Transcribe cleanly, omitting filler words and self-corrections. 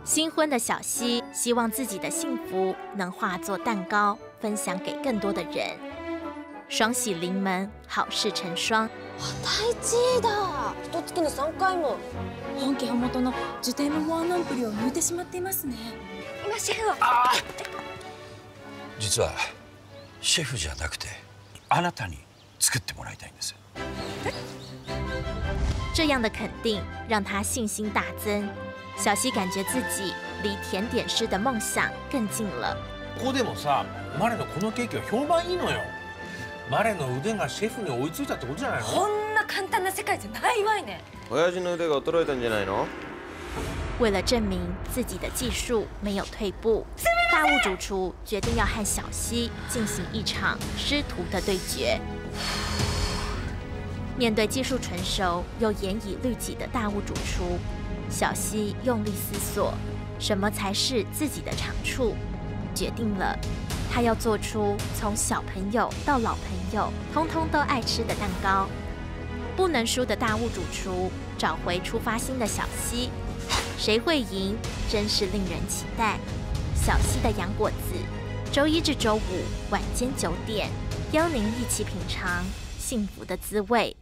新婚的小希希望自己的幸福能化作蛋糕，分享给更多的人。双喜临门，好事成双。 第一位だ。一月に3回も。 本家元のジュテームボアナンプリを抜いてしまっていますね。 今シェフを。 実はシェフじゃなくてあなたに作ってもらいたいんです。 这样的肯定让他信心大增。小希感觉自己离甜点师的梦想更近了。 ここでもさ、マレのこのケーキは評判いいのよ。マレの腕がシェフに追いついたってことじゃないの？ こんな簡単な世界じゃないわいね。 親父の腕が衰えたんじゃないの？ 为了证明自己的技术没有退步，大物主厨决定要和小希进行一场师徒的对决。面对技术纯熟又严以律己的大物主厨，小希用力思索，什么才是自己的长处？决定了，他要做出从小朋友到老朋友通通都爱吃的蛋糕。不能输的大物主厨找回出发心的小希，谁会赢？真是令人期待。小希的洋果子，周一至周五晚间9点，邀您一起品尝幸福的滋味。